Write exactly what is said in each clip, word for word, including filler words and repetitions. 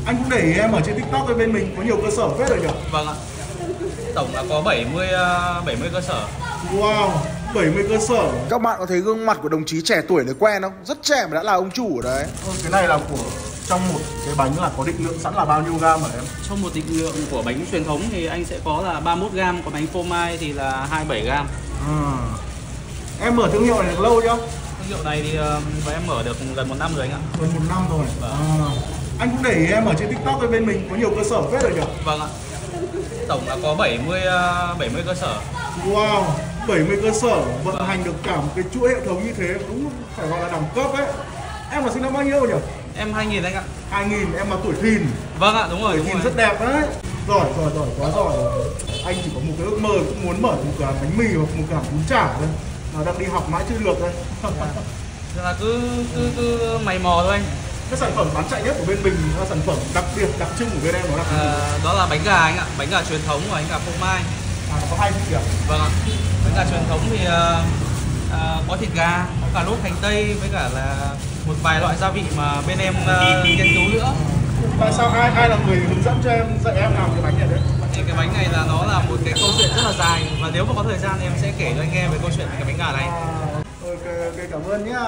Anh cũng để ý em ở trên TikTok với bên mình có nhiều cơ sở phết rồi nhỉ? Vâng ạ. Tổng là có bảy mươi bảy mươi cơ sở. Wow, bảy mươi cơ sở. Các bạn có thấy gương mặt của đồng chí trẻ tuổi này quen không? Rất trẻ mà đã là ông chủ ở đấy. Ừ, cái này là của trong một cái bánh là có định lượng sẵn là bao nhiêu gam hả em? Trong một định lượng của bánh truyền thống thì anh sẽ có là ba mươi mốt gam, còn bánh phô mai thì là hai mươi bảy gam. À. Em mở thương hiệu này được lâu chưa? Thương hiệu này thì và em mở được gần một năm rồi anh ạ. Gần một năm rồi. Vâng. À. Anh cũng để ý em ở trên TikTok với bên mình có nhiều cơ sở phết rồi nhỉ? Vâng ạ. Tổng là có bảy mươi bảy mươi cơ sở. Wow, bảy mươi cơ sở vận vâng. hành được cả một cái chuỗi hệ thống như thế đúng phải gọi là đẳng cấp ấy. Em là sinh năm bao nhiêu nhỉ? Em hai nghìn anh ạ. hai nghìn, em là tuổi thìn. Vâng ạ, đúng rồi. Tuổi thìn rất đẹp đấy. Giỏi, giỏi, giỏi, quá giỏi. Anh chỉ có một cái ước mơ cũng muốn mở một cửa hàng bánh mì hoặc một cửa hàng bún chả thôi. Mà đang đi học mãi chưa được thôi. Thế là cứ cứ cứ mày mò thôi anh. Cái sản phẩm bán chạy nhất của bên mình là sản phẩm đặc biệt đặc trưng của bên em đó là à, đó là bánh gà anh ạ, bánh gà truyền thống và bánh gà phô mai. À, có hai vị ạ? Vâng ạ. Bánh gà truyền thống thì uh, uh, có thịt gà, có cà rốt, hành tây với cả là một vài loại gia vị mà bên em uh, nghiên cứu nữa. Tại sao ai ai là người hướng dẫn cho em dạy em làm cái bánh này đấy? Thì cái bánh này là nó là một cái câu chuyện rất là dài và nếu mà có thời gian em sẽ kể cho anh nghe về câu chuyện về cái bánh gà này. À, ok, ok, cảm ơn nhá.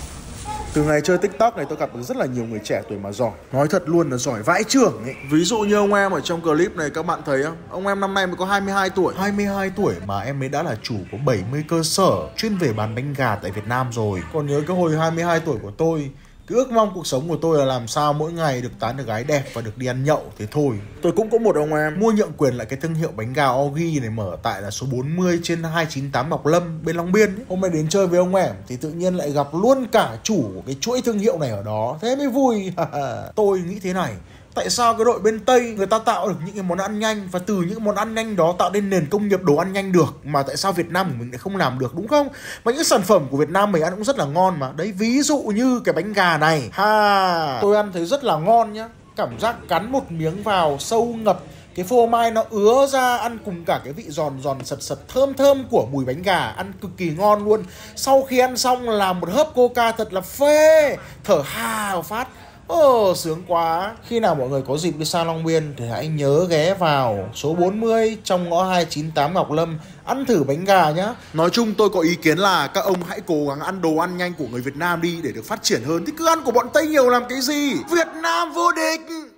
Từ ngày chơi TikTok này tôi gặp được rất là nhiều người trẻ tuổi mà giỏi. Nói thật luôn là giỏi vãi chưởng ấy. Ví dụ như ông em ở trong clip này các bạn thấy không? Ông em năm nay mới có hai mươi hai tuổi. hai mươi hai tuổi mà em ấy đã là chủ của bảy mươi cơ sở chuyên về bán bánh gà tại Việt Nam rồi. Còn nhớ cái hồi hai mươi hai tuổi của tôi, cái ước mong cuộc sống của tôi là làm sao mỗi ngày được tán được gái đẹp và được đi ăn nhậu thế thôi. Tôi cũng có một ông em mua nhượng quyền lại cái thương hiệu bánh gà Ogi này mở tại là số bốn mươi trên hai chín tám Ngọc Lâm bên Long Biên ấy. Hôm nay đến chơi với ông em thì tự nhiên lại gặp luôn cả chủ của cái chuỗi thương hiệu này ở đó. Thế mới vui. Tôi nghĩ thế này, tại sao cái đội bên Tây người ta tạo được những cái món ăn nhanh và từ những món ăn nhanh đó tạo nên nền công nghiệp đồ ăn nhanh được mà tại sao Việt Nam của mình lại không làm được, đúng không? Và những sản phẩm của Việt Nam mình ăn cũng rất là ngon mà. Đấy, ví dụ như cái bánh gà này. Ha, tôi ăn thấy rất là ngon nhá. Cảm giác cắn một miếng vào sâu ngập, cái phô mai nó ứa ra, ăn cùng cả cái vị giòn giòn sật sật thơm thơm của mùi bánh gà, ăn cực kỳ ngon luôn. Sau khi ăn xong làm một hớp coca thật là phê, thở hà phát. Ồ, sướng quá. Khi nào mọi người có dịp đi sang Long Biên thì hãy nhớ ghé vào số bốn mươi trong ngõ hai chín tám Ngọc Lâm ăn thử bánh gà nhá. Nói chung tôi có ý kiến là các ông hãy cố gắng ăn đồ ăn nhanh của người Việt Nam đi để được phát triển hơn. Thì cứ ăn của bọn Tây nhiều làm cái gì? Việt Nam vô địch.